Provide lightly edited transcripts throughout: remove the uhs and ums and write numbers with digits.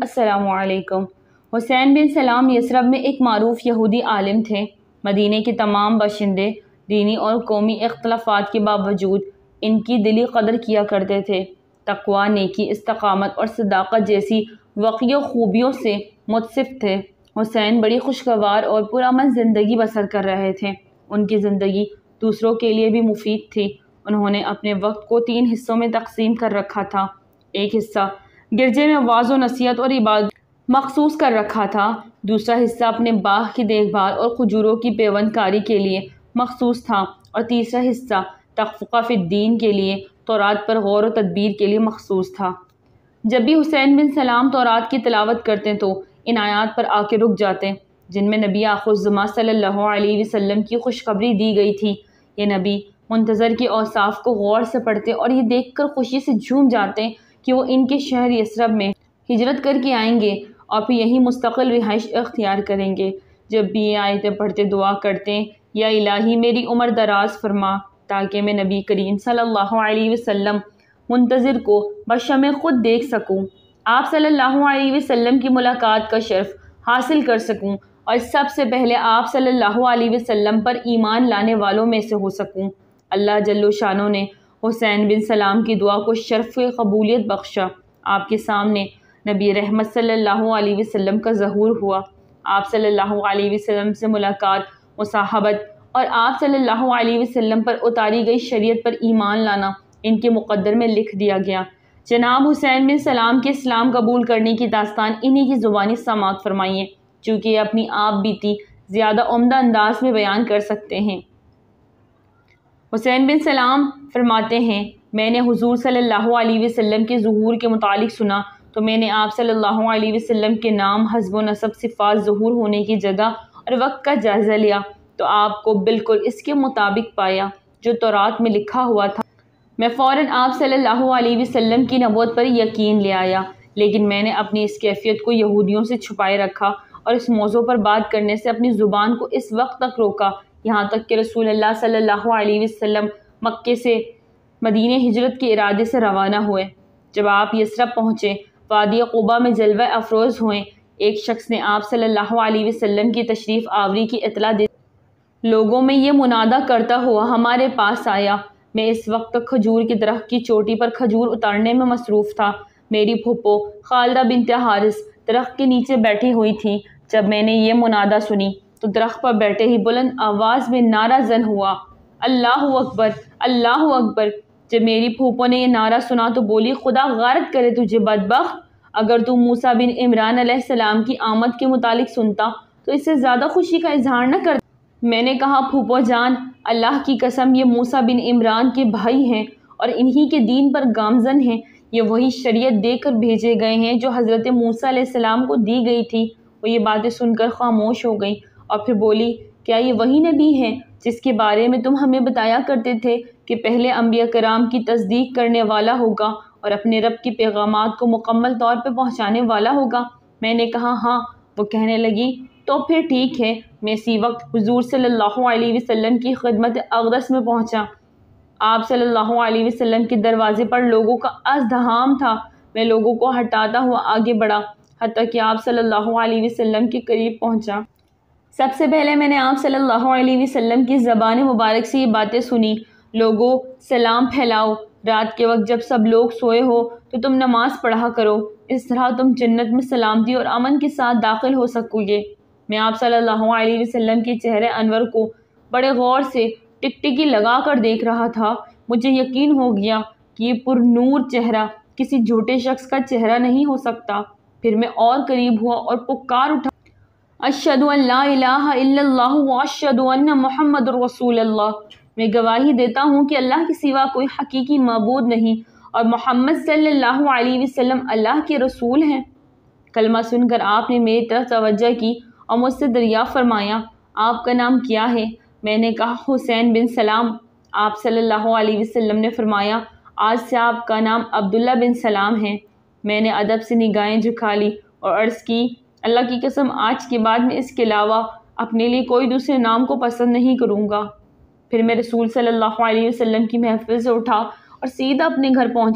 السلام علیکم۔ حسین بن سلام یثرب میں ایک معروف یہودی عالم تھے۔ مدینہ کے تمام باشندے دینی اور قومی اختلافات کے باوجود ان کی دلی قدر کیا کرتے تھے۔ تقویٰ، نیکی، استقامت اور صداقت جیسی وقیع خوبیوں سے متصف تھے۔ حسین بڑی خوشگوار اور پرامن زندگی بسر کر رہے تھے۔ ان کی زندگی دوسروں کے لیے بھی مفید تھی۔ انہوں نے اپنے وقت کو 3 حصوں میں تقسیم کر رکھا تھا۔ ایک حصہ گرجے میں وعظ و نصیحت اور عبادت مخصوص کر رکھا تھا۔ دوسرا حصہ اپنے باغ کی دیکھ بھال اور کھجوروں کی پیوند کاری کے لیے مخصوص تھا، اور تیسرا حصہ تفقہ فی الدین کے لیے، تورات پر غور و تدبیر کے لیے مخصوص تھا۔ جب بھی حسین بن سلام تورات کی تلاوت کرتے تو ان آیات پر آ کے رک جاتے جن میں نبی آخر الزماں صلی اللہ علیہ وسلم کی خوشخبری دی گئی تھی۔ یہ نبی منتظر کے اوصاف کو غور سے پڑھتے اور یہ دیکھ کر خوشی سے جھوم جاتے کہ وہ ان کے شہر یثرب میں ہجرت کر کے آئیں گے اور پھر یہی مستقل رہائش اختیار کریں گے۔ جب بھی یہ آیتیں پڑھتے دعا کرتے، یا الہی میری عمر دراز فرما تاکہ میں نبی کریم صلی اللہ علیہ وسلم منتظر کو بشم خود دیکھ سکوں، آپ صلی اللہ علیہ وسلم کی ملاقات کا شرف حاصل کر سکوں اور سب سے پہلے آپ صلی اللہ علیہ وسلم پر ایمان لانے والوں میں سے ہو سکوں۔ اللہ جل شانہ نے حسین بن سلام کی دعا کو شرف قبولیت بخشا۔ آپ کے سامنے نبی رحمت صلی اللہ علیہ وسلم کا ظہور ہوا۔ آپ صلی اللہ علیہ وسلم سے ملاقات، مصاحبت اور آپ صلی اللہ علیہ وسلم پر اتاری گئی شریعت پر ایمان لانا ان کے مقدر میں لکھ دیا گیا۔ جناب حسین بن سلام کے اسلام قبول کرنے کی داستان انہی کی زبانی سماعت فرمائیے، چونکہ یہ اپنی آپ بیتی زیادہ عمدہ انداز میں بیان کر سکتے ہیں۔ حسین بن سلام فرماتے ہیں، میں نے حضور صلی اللہ علیہ وسلم کے ظہور کے متعلق سنا تو میں نے آپ صلی اللہ علیہ وسلم کے نام، حسب و نسب، صفات، ظہور ہونے کی جگہ اور وقت کا جائزہ لیا تو آپ کو بالکل اس کے مطابق پایا جو تورات میں لکھا ہوا تھا۔ میں فوراً آپ صلی اللہ علیہ وسلم کی نبوت پر یقین لے آیا، لیکن میں نے اپنی اس کیفیت کو یہودیوں سے چھپائے رکھا اور اس موضوع پر بات کرنے سے اپنی زبان کو اس وقت تک روکا یہاں تک کہ رسول اللہ صلی اللہ علیہ وسلم مکے سے مدینہ ہجرت کے ارادے سے روانہ ہوئے۔ جب آپ یثرب پہنچے، وادی قباء میں جلوہ افروز ہوئے، ایک شخص نے آپ صلی اللہ علیہ وسلم کی تشریف آوری کی اطلاع دی۔ لوگوں میں یہ منادہ کرتا ہوا ہمارے پاس آیا۔ میں اس وقت تک کھجور کے درخت کی چوٹی پر کھجور اتارنے میں مصروف تھا۔ میری پھوپھو خالدہ بنت حارث درخت کے نیچے بیٹھی ہوئی تھی۔ جب میں نے یہ منادہ سنی تو درخت پر بیٹھے ہی بلند آواز میں نعرہ زن ہوا، اللہ اکبر، اللہ اکبر۔ جب میری پھوپھو نے یہ نعرہ سنا تو بولی، خدا غارت کرے تجھے بدبخت، اگر تو موسیٰ بن عمران علیہ السلام کی آمد کے متعلق سنتا تو اس سے زیادہ خوشی کا اظہار نہ کرتا۔ میں نے کہا، پھوپھو جان، اللہ کی قسم یہ موسیٰ بن عمران کے بھائی ہیں اور انہی کے دین پر گامزن ہیں۔ یہ وہی شریعت دے کر بھیجے گئے ہیں جو حضرت موسیٰ علیہ السلام کو دی گئی تھی۔ وہ یہ باتیں سن کر خاموش ہو گئی اور پھر بولی، کیا یہ وہی نبی ہے جس کے بارے میں تم ہمیں بتایا کرتے تھے کہ پہلے انبیاء کرام کی تصدیق کرنے والا ہوگا اور اپنے رب کی پیغامات کو مکمل طور پہ پہنچانے والا ہوگا؟ میں نے کہا ہاں۔ وہ کہنے لگی، تو پھر ٹھیک ہے۔ میں اسی وقت حضور صلی اللہ علیہ وسلم کی خدمت اقدس میں پہنچا۔ آپ صلی اللہ علیہ وسلم کے دروازے پر لوگوں کا ازدحام تھا۔ میں لوگوں کو ہٹاتا ہوا آگے بڑھا حتیٰ کہ آپ صلی اللہ علیہ وسلم کے قریب پہنچا۔ سب سے پہلے میں نے آپ صلی اللہ علیہ وسلم کی زبان مبارک سے یہ باتیں سنی، لوگوں سلام پھیلاؤ، رات کے وقت جب سب لوگ سوئے ہو تو تم نماز پڑھا کرو، اس طرح تم جنت میں سلامتی اور امن کے ساتھ داخل ہو سکو گے۔ میں آپ صلی اللہ علیہ وسلم کے چہرے انور کو بڑے غور سے ٹکٹکی لگا کر دیکھ رہا تھا۔ مجھے یقین ہو گیا کہ یہ پر نور چہرہ کسی جھوٹے شخص کا چہرہ نہیں ہو سکتا۔ پھر میں اور قریب ہوا اور پکار اٹھا، اشہد ان لا الہ الا اللہ واشہد ان محمد رسول اللہ۔ میں گواہی دیتا ہوں کہ اللہ کے سوا کوئی حقیقی معبود نہیں اور محمد صلی اللہ علیہ وسلم اللہ کے رسول ہیں۔ کلمہ سن کر آپ نے میری طرف توجہ کی اور مجھ سے دریافت فرمایا، آپ کا نام کیا ہے؟ میں نے کہا، حسین بن سلام۔ آپ صلی اللہ علیہ وسلم نے فرمایا، آج سے آپ کا نام عبداللہ بن سلام ہے۔ میں نے ادب سے نگاہیں جھکا لی اور عرض کی، اللہ کی قسم آج کے بعد میں اس کے علاوہ اپنے لیے کوئی دوسرے نام کو پسند نہیں کروں گا۔ پھر میں رسول صلی اللہ علیہ وسلم کی محفل سے اٹھا اور سیدھا اپنے گھر پہنچا۔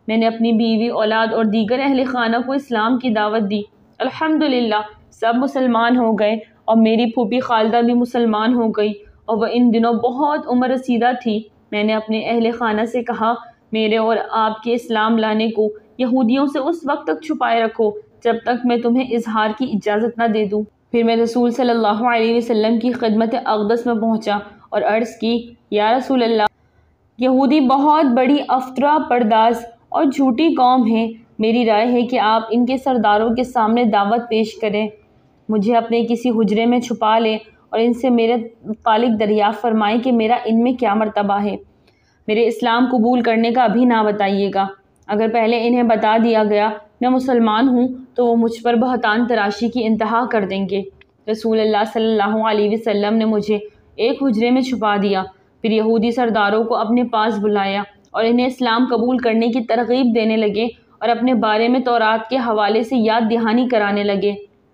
میں نے اپنی بیوی، اولاد اور دیگر اہل خانہ کو اسلام کی دعوت دی۔ الحمدللہ سب مسلمان ہو گئے اور میری پھوپھی خالدہ بھی مسلمان ہو گئی، اور وہ ان دنوں بہت عمر رسیدہ تھی۔ میں نے اپنے اہل خانہ سے کہا، میرے اور آپ کے اسلام لانے کو یہودیوں سے اس وقت تک چھپائے رکھو جب تک میں تمہیں اظہار کی اجازت نہ دے دوں۔ پھر میں رسول صلی اللہ علیہ وسلم کی خدمت اقدس میں پہنچا اور عرض کی، یا رسول اللہ، یہودی بہت بڑی افطرا پرداز اور جھوٹی قوم ہے۔ میری رائے ہے کہ آپ ان کے سرداروں کے سامنے دعوت پیش کریں، مجھے اپنے کسی حجرے میں چھپا لیں اور ان سے میرے متعلق دریافت فرمائیں کہ میرا ان میں کیا مرتبہ ہے۔ میرے اسلام قبول کرنے کا ابھی نہ بتائیے گا۔ اگر پہلے انہیں بتا دیا گیا میں مسلمان ہوں تو وہ مجھ پر بہتان تراشی کی انتہا کر دیں گے۔ رسول اللہ صلی اللہ علیہ وسلم نے مجھے ایک حجرے میں چھپا دیا، پھر یہودی سرداروں کو اپنے پاس بلایا اور انہیں اسلام قبول کرنے کی ترغیب دینے لگے اور اپنے بارے میں تورات کے حوالے سے یاد دہانی کرانے لگے۔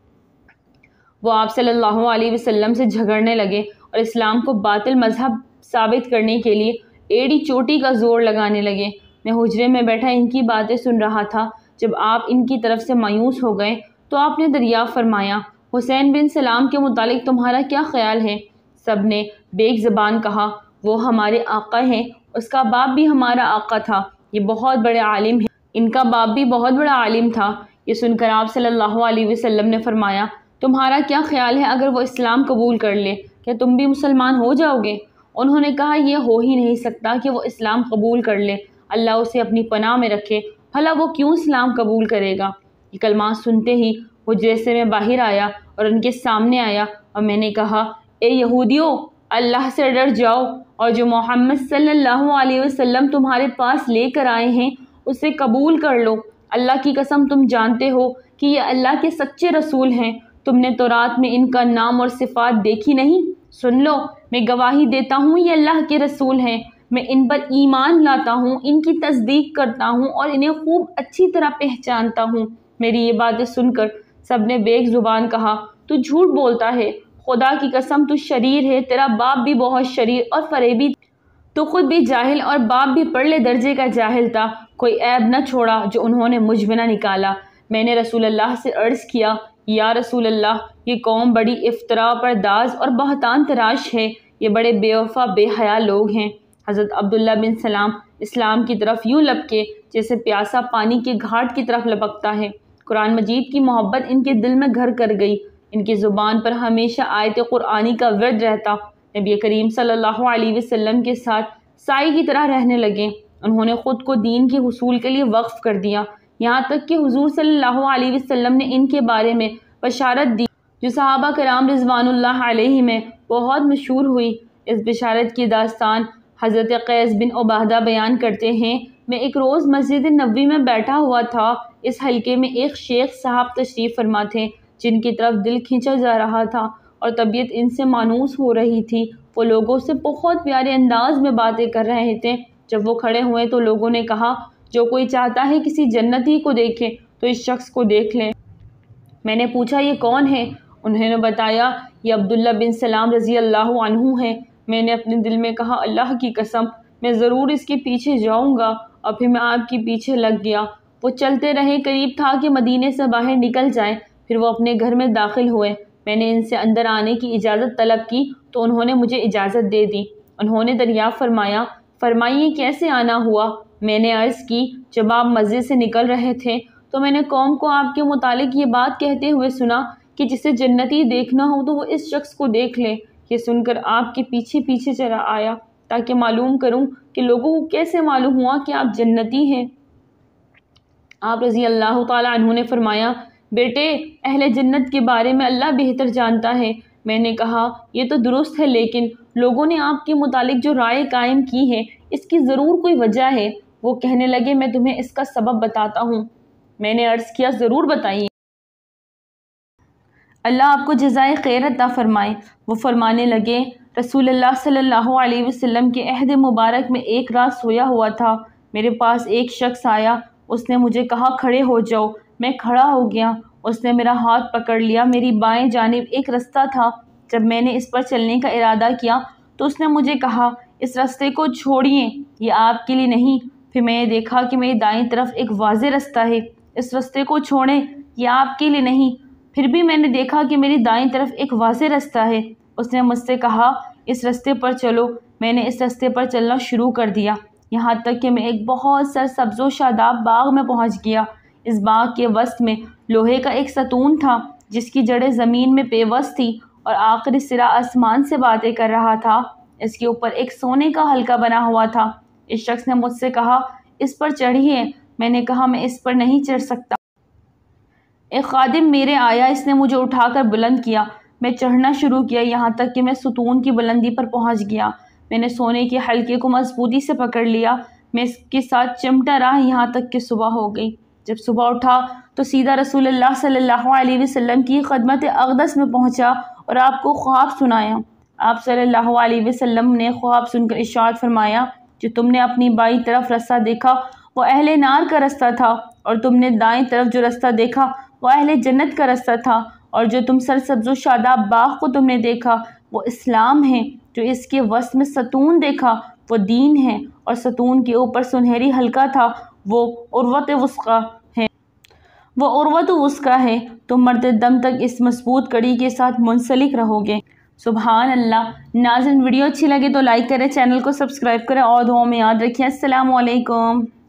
وہ آپ صلی اللہ علیہ وسلم سے جھگڑنے لگے اور اسلام کو باطل مذہب ثابت کرنے کے لیے ایڑی چوٹی کا زور لگانے لگے۔ میں حجرے میں بیٹھا ان کی باتیں سن رہا تھا۔ جب آپ ان کی طرف سے مایوس ہو گئے تو آپ نے دریافت فرمایا، حسین بن سلام کے متعلق تمہارا کیا خیال ہے؟ سب نے بیک زبان کہا، وہ ہمارے آقا ہیں، اس کا باپ بھی ہمارا آقا تھا، یہ بہت بڑے عالم ہیں، ان کا باپ بھی بہت بڑا عالم تھا۔ یہ سن کر آپ صلی اللہ علیہ وسلم نے فرمایا، تمہارا کیا خیال ہے اگر وہ اسلام قبول کر لے، کیا تم بھی مسلمان ہو جاؤ گے؟ انہوں نے کہا، یہ ہو ہی نہیں سکتا کہ وہ اسلام قبول کر لے، اللہ اسے اپنی پناہ میں رکھے، بھلا وہ کیوں اسلام قبول کرے گا؟ یہ کلمات سنتے ہی حجرے سے میں باہر آیا اور ان کے سامنے آیا اور میں نے کہا، اے یہودیو، اللہ سے ڈر جاؤ اور جو محمد صلی اللہ علیہ وسلم تمہارے پاس لے کر آئے ہیں اسے قبول کر لو۔ اللہ کی قسم تم جانتے ہو کہ یہ اللہ کے سچے رسول ہیں، تم نے تورات میں ان کا نام اور صفات دیکھی نہیں؟ سن لو، میں گواہی دیتا ہوں یہ اللہ کے رسول ہیں، میں ان پر ایمان لاتا ہوں، ان کی تصدیق کرتا ہوں اور انہیں خوب اچھی طرح پہچانتا ہوں۔ میری یہ باتیں سن کر سب نے بیک زبان کہا، تو جھوٹ بولتا ہے، خدا کی قسم تو شریر ہے، تیرا باپ بھی بہت شریر اور فریبی، تو خود بھی جاہل اور باپ بھی پرلے درجے کا جاہل تھا، کوئی عیب نہ چھوڑا جو انہوں نے مجھ میں نہ نکالا۔ میں نے رسول اللہ سے عرض کیا، یا رسول اللہ، یہ قوم بڑی افطرا پرداز اور بہتان تراش ہے، یہ بڑے بے وفا بے حیا لوگ ہیں۔ حضرت عبداللہ بن سلام اسلام کی طرف یوں لپکے جیسے پیاسا پانی کے گھاٹ کی طرف لپکتا ہے۔ قرآن مجید کی محبت ان کے دل میں گھر کر گئی، ان کی زبان پر ہمیشہ آیت قرآنی کا ورد رہتا۔ نبی کریم صلی اللہ علیہ وسلم کے ساتھ سائے کی طرح رہنے لگے، انہوں نے خود کو دین کے حصول کے لیے وقف کر دیا، یہاں تک کہ حضور صلی اللہ علیہ وسلم نے ان کے بارے میں بشارت دی جو صحابہ کرام رضوان اللہ علیہ میں بہت مشہور ہوئی۔ اس بشارت کی داستان حضرت قیس بن عبادہ بیان کرتے ہیں، میں ایک روز مسجد نبوی میں بیٹھا ہوا تھا، اس حلقے میں ایک شیخ صاحب تشریف فرما تھے جن کی طرف دل کھینچا جا رہا تھا اور طبیعت ان سے مانوس ہو رہی تھی۔ وہ لوگوں سے بہت پیارے انداز میں باتیں کر رہے تھے۔ جب وہ کھڑے ہوئے تو لوگوں نے کہا، جو کوئی چاہتا ہے کسی جنتی کو دیکھے تو اس شخص کو دیکھ لے۔ میں نے پوچھا، یہ کون ہے؟ انہوں نے بتایا، یہ عبداللہ بن سلام رضی اللہ عنہ ہے۔ میں نے اپنے دل میں کہا، اللہ کی قسم میں ضرور اس کے پیچھے جاؤں گا، اور پھر میں آپ کے پیچھے لگ گیا۔ وہ چلتے رہے، قریب تھا کہ مدینے سے باہر نکل جائیں، پھر وہ اپنے گھر میں داخل ہوئے۔ میں نے ان سے اندر آنے کی اجازت طلب کی تو انہوں نے مجھے اجازت دے دی۔ انہوں نے دریافت فرمایا، فرمائیے کیسے آنا ہوا؟ میں نے عرض کی، جب آپ مسجد سے نکل رہے تھے تو میں نے قوم کو آپ کے متعلق یہ بات کہتے ہوئے سنا کہ جسے جنتی دیکھنا ہو تو وہ اس شخص کو دیکھ لے۔ یہ سن کر آپ کے پیچھے پیچھے چلا آیا تاکہ معلوم کروں کہ لوگوں کو کیسے معلوم ہوا کہ آپ جنتی ہیں۔ آپ رضی اللہ تعالیٰ عنہ نے فرمایا، بیٹے، اہل جنت کے بارے میں اللہ بہتر جانتا ہے۔ میں نے کہا، یہ تو درست ہے، لیکن لوگوں نے آپ کے متعلق جو رائے قائم کی ہے اس کی ضرور کوئی وجہ ہے۔ وہ کہنے لگے، میں تمہیں اس کا سبب بتاتا ہوں۔ میں نے عرض کیا، ضرور بتائیے، اللہ آپ کو جزائے خیر عطا فرمائے۔ وہ فرمانے لگے، رسول اللہ صلی اللہ علیہ وسلم کے عہد مبارک میں ایک رات سویا ہوا تھا، میرے پاس ایک شخص آیا، اس نے مجھے کہا، کھڑے ہو جاؤ۔ میں کھڑا ہو گیا، اس نے میرا ہاتھ پکڑ لیا، میری بائیں جانب ایک رستہ تھا، جب میں نے اس پر چلنے کا ارادہ کیا تو اس نے مجھے کہا، اس رستے کو چھوڑیے، یہ آپ کے لیے نہیں، پھر میں نے دیکھا کہ میری دائیں طرف ایک واضح رستہ ہے، اس رستے کو چھوڑیں، یہ آپ کے لیے نہیں۔ پھر بھی میں نے دیکھا کہ میری دائیں طرف ایک واضح رستہ ہے۔ اس نے مجھ سے کہا اس رستے پر چلو۔ میں نے اس رستے پر چلنا شروع کر دیا، یہاں تک کہ میں ایک بہت سرسبز و شاداب باغ میں پہنچ گیا۔ اس باغ کے وسط میں لوہے کا ایک ستون تھا جس کی جڑیں زمین میں پیوست تھی اور آخری سرا آسمان سے باتیں کر رہا تھا۔ اس کے اوپر ایک سونے کا حلقہ بنا ہوا تھا۔ اس شخص نے مجھ سے کہا اس پر چڑھیے۔ میں نے کہا میں اس پر نہیں چڑھ سکتا۔ ایک خادم میرے آیا، اس نے مجھے اٹھا کر بلند کیا۔ میں چڑھنا شروع کیا یہاں تک کہ میں ستون کی بلندی پر پہنچ گیا۔ میں نے سونے کے حلقے کو مضبوطی سے پکڑ لیا۔ میں اس کے ساتھ چمٹا رہا یہاں تک کہ صبح ہو گئی۔ جب صبح اٹھا تو سیدھا رسول اللہ صلی اللہ علیہ وسلم کی خدمت اقدس میں پہنچا اور آپ کو خواب سنایا۔ آپ صلی اللہ علیہ وسلم نے خواب سن کر ارشاد فرمایا، جو تم نے اپنی بائیں طرف رستہ دیکھا وہ اہل نار کا رستہ تھا، اور تم نے دائیں طرف جو رستہ دیکھا وہ اہل جنت کا رستہ تھا، اور جو تم سرسبز و شاداب باغ کو تم نے دیکھا وہ اسلام ہے، جو اس کے وسط میں ستون دیکھا وہ دین ہے، اور ستون کے اوپر سنہری حلقہ تھا وہ عروۃ وثقی ہے۔ تم مرتے دم تک اس مضبوط کڑی کے ساتھ منسلک رہو گے۔ سبحان اللہ۔ ناظرین، ویڈیو اچھی لگے تو لائک کریں، چینل کو سبسکرائب کریں اور دعاؤں میں یاد رکھیں۔ السلام علیکم۔